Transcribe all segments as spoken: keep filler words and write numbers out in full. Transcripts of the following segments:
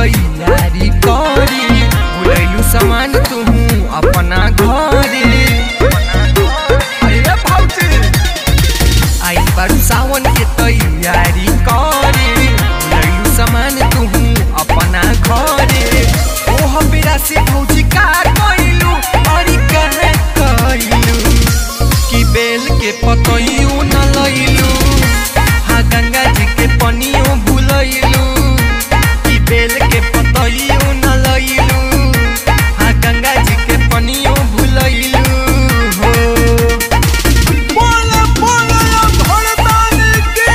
तैयारी करी बुलैलू सामान तू अपना घरे आई बारू सावन के तैयारी करी बुलैलू सामान तू अपना घरे ओह बेरा से भौजी का कइलू और कहे कइलू कि बेल के पतइयो न लइलू हाँ गंगा जी के पनियो भूलइलू कि बेल के पतइयो न लइलू हाँ गंगा जी के पनियो भूलइलू हो बोला बोला भरदान के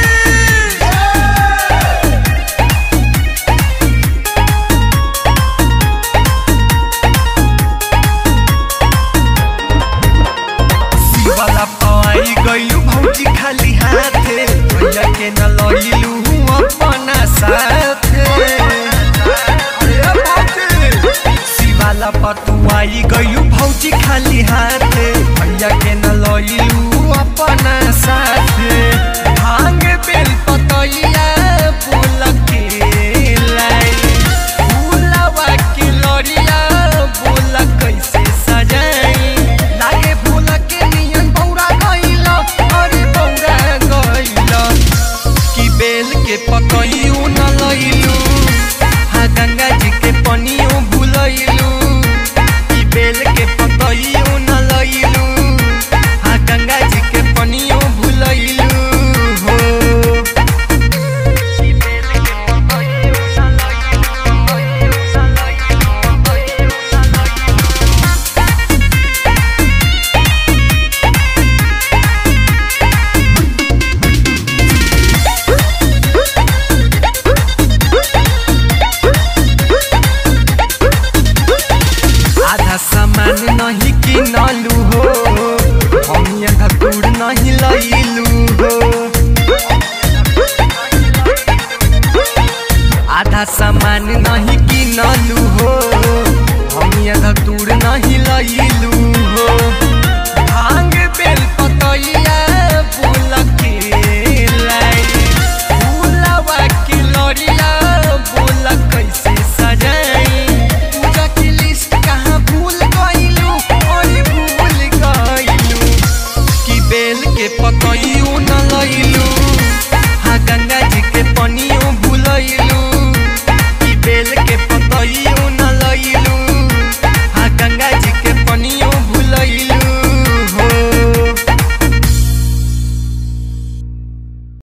शिवाला पाई गइलू भौजी खाली हाथे भैया के न लइलू अपना साथे शिवाला पतुआई गइलू भौजी खाली हाथे भैया के न लइलू अपना साथे भांग बेल पतइया बोल के लाई फूलवा के लड़िया बोल कैसे सजाई लागे फूल के नियन बौरा गइल अरे बौरा गइल कि बेल के पतइयो न लइलू हाँ गंगा जी के पनियो भूलइलू कि बेल के पतइयो न लइलू हाँ गंगा जी के पनियो भूलइलू हो कि बेल के पतइयो न लइलू आधा सामान नहीं किनलू हो हम यहाँ दूर नहीं लइलू हो आधा सामान नहीं किनलू हो हम यहाँ दूर नहीं लइलू हो भांग बेल पतइया बोल के लाई फूलवा के लड़िया बोल कैसे सजाई पूजा की लिस्ट कहाँ भूल गइलू और भूल गइलू कि बेल के पत